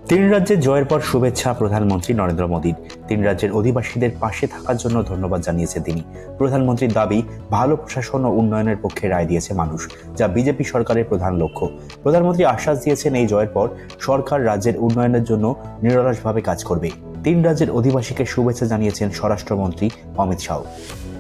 তিন রাজ্যের জয়ের পর শুভেচ্ছা প্রধানমন্ত্রী নরেন্দ্র মোদীর। তিন রাজ্যের অধিবাসীদের পাশে থাকার জন্য ধন্যবাদ জানিয়েছেন তিনি। প্রধানমন্ত্রীর দাবি, ভালো প্রশাসন ও উন্নয়নের পক্ষে রায় দিয়েছে মানুষ, যা বিজেপি সরকারের প্রধান লক্ষ্য। প্রধানমন্ত্রী আশ্বাস দিয়েছেন, এই জয়ের পর সরকার রাজ্যের উন্নয়নের জন্য নিরলসভাবে কাজ করবে। তিন রাজ্যের অধিবাসীকে শুভেচ্ছা জানিয়েছেন স্বরাষ্ট্রমন্ত্রী অমিত শাহ।